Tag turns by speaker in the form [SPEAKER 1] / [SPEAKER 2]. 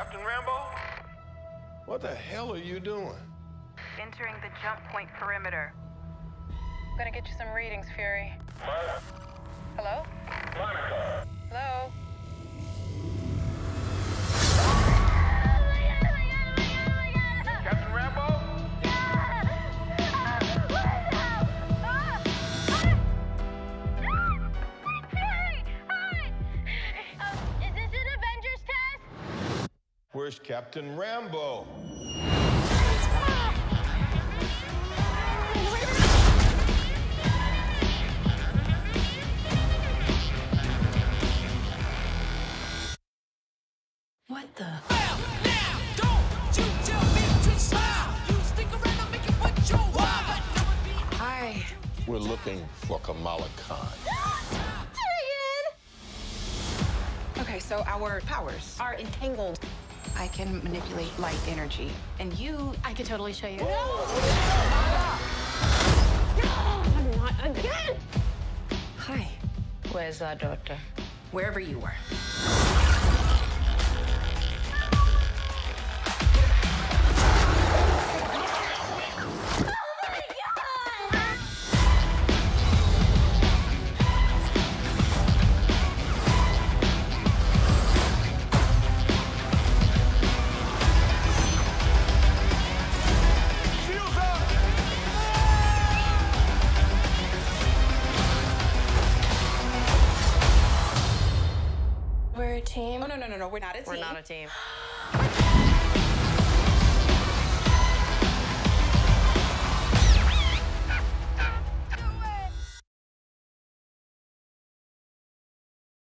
[SPEAKER 1] Captain Rambeau? What the hell are you doing?
[SPEAKER 2] Entering the jump point perimeter.
[SPEAKER 3] I'm gonna get you some readings, Fury.
[SPEAKER 1] What?
[SPEAKER 3] Hello?
[SPEAKER 1] Monica!
[SPEAKER 3] Hello?
[SPEAKER 1] Captain Rambeau?
[SPEAKER 4] Is this an Avengers test?
[SPEAKER 1] Where's Captain Rambeau?
[SPEAKER 5] What the?
[SPEAKER 3] Hi.
[SPEAKER 1] We're looking for Kamala Khan.
[SPEAKER 3] Okay, so our powers are entangled. I can manipulate light energy. And you...
[SPEAKER 4] I could totally show you.
[SPEAKER 3] Not again! Hi.
[SPEAKER 5] Where's our daughter?
[SPEAKER 3] Wherever you were.
[SPEAKER 4] We're a team.
[SPEAKER 3] Oh, no, we're not a team.
[SPEAKER 5] We're not a team.